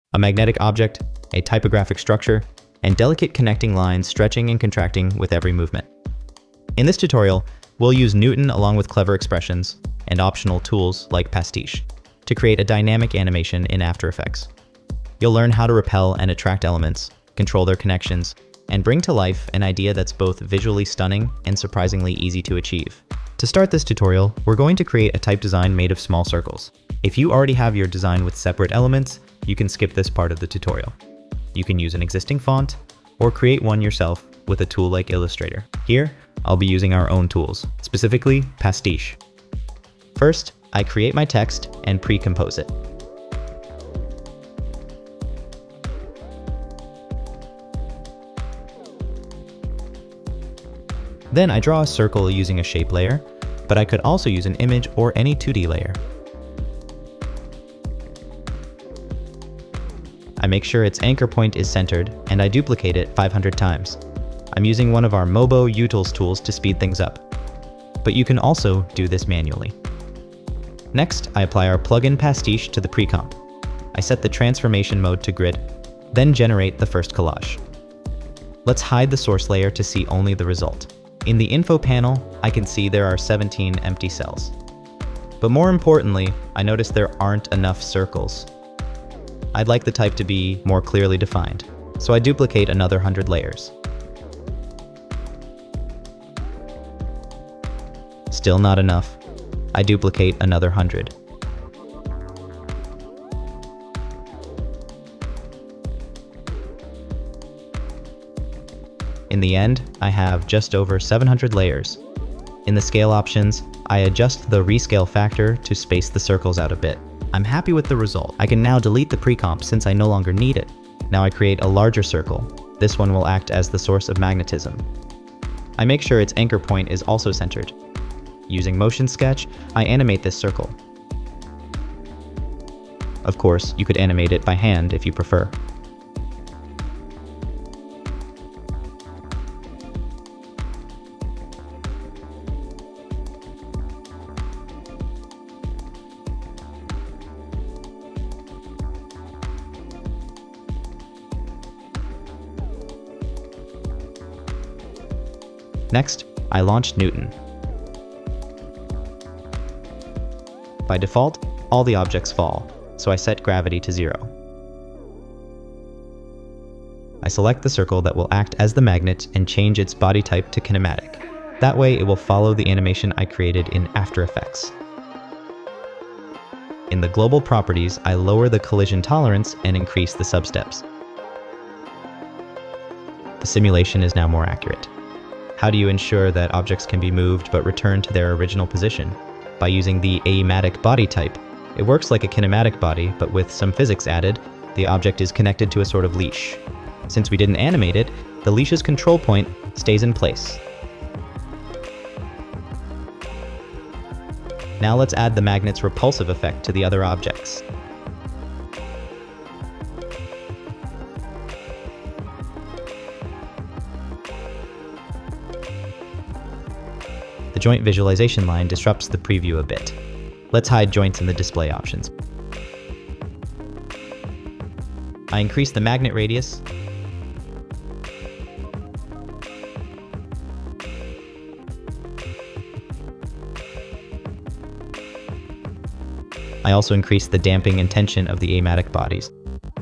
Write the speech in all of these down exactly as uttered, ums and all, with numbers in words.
a magnetic object, a typographic structure, and delicate connecting lines stretching and contracting with every movement. In this tutorial, we'll use Newton along with clever expressions and optional tools like Pastiche to create a dynamic animation in After Effects. You'll learn how to repel and attract elements, control their connections, and bring to life an idea that's both visually stunning and surprisingly easy to achieve. To start this tutorial, we're going to create a type design made of small circles. If you already have your design with separate elements, you can skip this part of the tutorial. You can use an existing font or create one yourself with a tool like Illustrator. Here, I'll be using our own tools, specifically Pastiche. First, I create my text and pre-compose it. Then I draw a circle using a shape layer, but I could also use an image or any two D layer. I make sure its anchor point is centered, and I duplicate it five hundred times. I'm using one of our Mobo Utils tools to speed things up, but you can also do this manually. Next, I apply our plugin Pastiche to the pre-comp. I set the transformation mode to grid, then generate the first collage. Let's hide the source layer to see only the result. In the info panel, I can see there are seventeen empty cells. But more importantly, I notice there aren't enough circles. I'd like the type to be more clearly defined, so I duplicate another one hundred layers. Still not enough. I duplicate another one hundred. In the end, I have just over seven hundred layers. In the scale options, I adjust the rescale factor to space the circles out a bit. I'm happy with the result. I can now delete the pre-comp since I no longer need it. Now I create a larger circle. This one will act as the source of magnetism. I make sure its anchor point is also centered. Using Motion Sketch, I animate this circle. Of course, you could animate it by hand if you prefer. Next, I launch Newton. By default, all the objects fall, so I set gravity to zero. I select the circle that will act as the magnet and change its body type to kinematic. That way it will follow the animation I created in After Effects. In the global properties, I lower the collision tolerance and increase the substeps. The simulation is now more accurate. How do you ensure that objects can be moved but return to their original position? By using the aimatic body type. It works like a kinematic body, but with some physics added, the object is connected to a sort of leash. Since we didn't animate it, the leash's control point stays in place. Now let's add the magnet's repulsive effect to the other objects. The joint visualization line disrupts the preview a bit. Let's hide joints in the display options. I increase the magnet radius. I also increase the damping and tension of the aimatic bodies.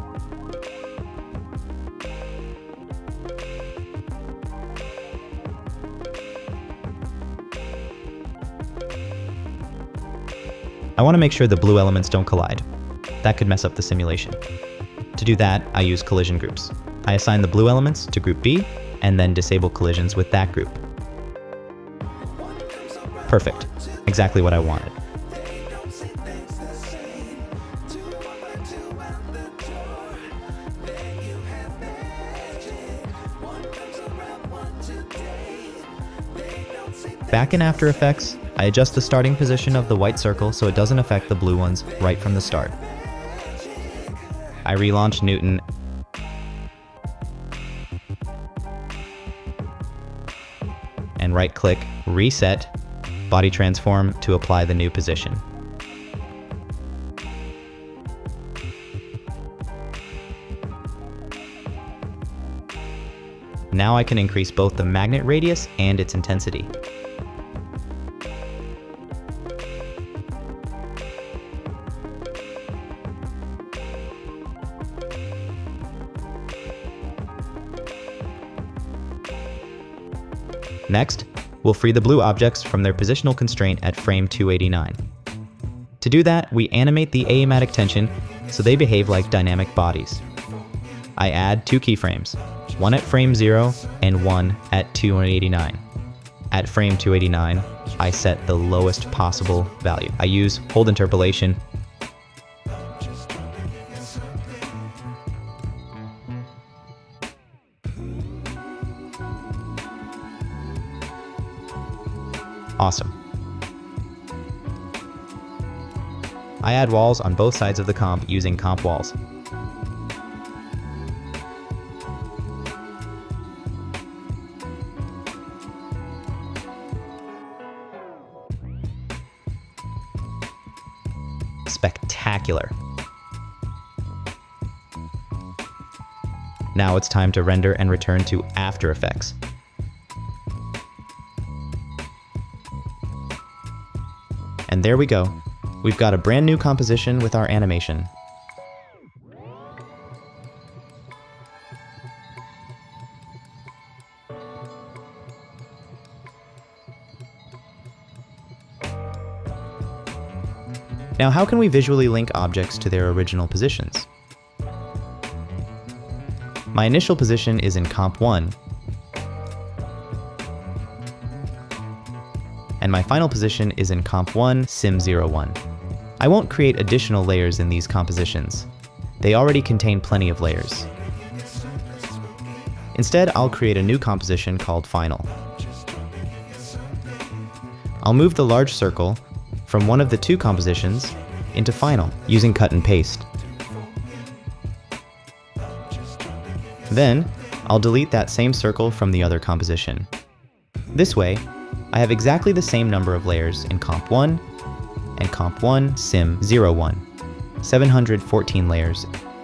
I want to make sure the blue elements don't collide. That could mess up the simulation. To do that, I use collision groups. I assign the blue elements to group B, and then disable collisions with that group. Perfect. Exactly what I wanted. Back in After Effects, I adjust the starting position of the white circle so it doesn't affect the blue ones right from the start. I relaunch Newton and right-click, Reset, Body Transform to apply the new position. Now I can increase both the magnet radius and its intensity. Next, we'll free the blue objects from their positional constraint at frame two eighty-nine. To do that, we animate the aematic tension so they behave like dynamic bodies. I add two keyframes, one at frame zero and one at two eighty-nine. At frame two eighty-nine, I set the lowest possible value. I use hold interpolation. Awesome. I add walls on both sides of the comp using comp walls. Spectacular. Now it's time to render and return to After Effects. And there we go. We've got a brand new composition with our animation. Now, how can we visually link objects to their original positions? My initial position is in comp one, and my final position is in comp one sim zero one. I won't create additional layers in these compositions. They already contain plenty of layers. Instead, I'll create a new composition called Final. I'll move the large circle from one of the two compositions into Final using cut and paste. Then, I'll delete that same circle from the other composition. This way, I have exactly the same number of layers in comp one and comp one sim zero one, seven hundred fourteen layers.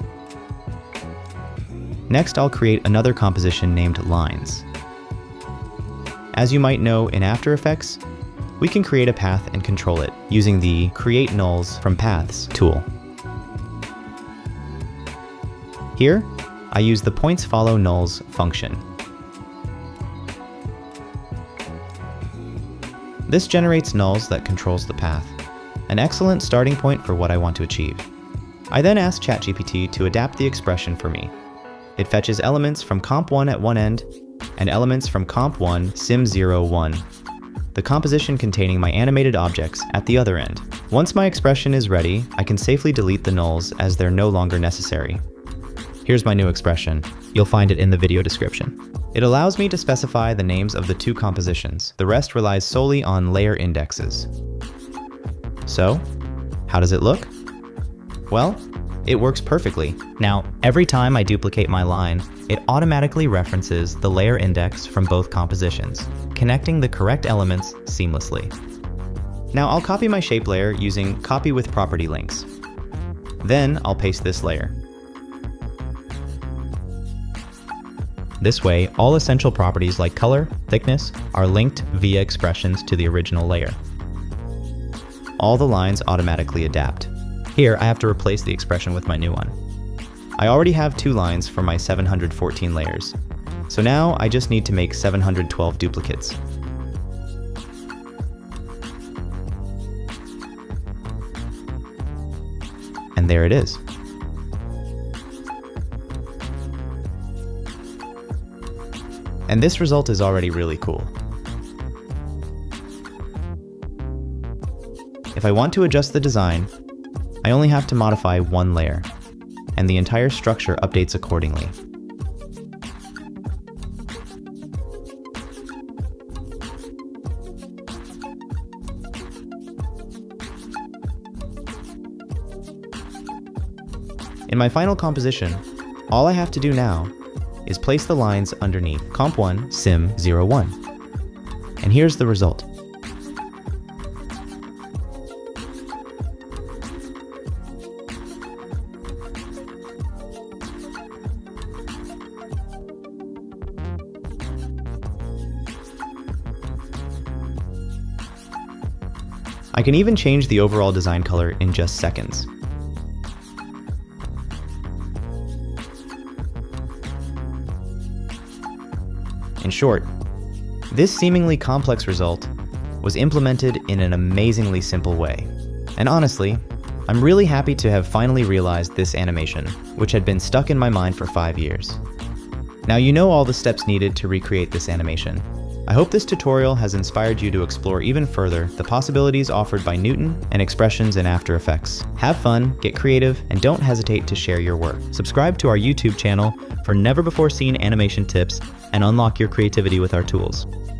Next, I'll create another composition named Lines. As you might know in After Effects, we can create a path and control it using the Create Nulls from Paths tool. Here, I use the Points Follow Nulls function. This generates nulls that controls the path, an excellent starting point for what I want to achieve. I then ask ChatGPT to adapt the expression for me. It fetches elements from comp one at one end and elements from comp one sim zero one, the composition containing my animated objects at the other end. Once my expression is ready, I can safely delete the nulls as they're no longer necessary. Here's my new expression. You'll find it in the video description. It allows me to specify the names of the two compositions. The rest relies solely on layer indexes. So, how does it look? Well, it works perfectly. Now, every time I duplicate my line, it automatically references the layer index from both compositions, connecting the correct elements seamlessly. Now I'll copy my shape layer using Copy with Property Links. Then I'll paste this layer. This way, all essential properties like color, thickness, are linked via expressions to the original layer. All the lines automatically adapt. Here, I have to replace the expression with my new one. I already have two lines for my seven hundred fourteen layers, so now I just need to make seven hundred twelve duplicates. And there it is. And this result is already really cool. If I want to adjust the design, I only have to modify one layer, and the entire structure updates accordingly. In my final composition, all I have to do now is place the lines underneath comp one sim zero one. And here's the result. I can even change the overall design color in just seconds. In short, this seemingly complex result was implemented in an amazingly simple way. And honestly, I'm really happy to have finally realized this animation, which had been stuck in my mind for five years. Now you know all the steps needed to recreate this animation. I hope this tutorial has inspired you to explore even further the possibilities offered by Newton and expressions in After Effects. Have fun, get creative, and don't hesitate to share your work. Subscribe to our YouTube channel for never-before-seen animation tips and unlock your creativity with our tools.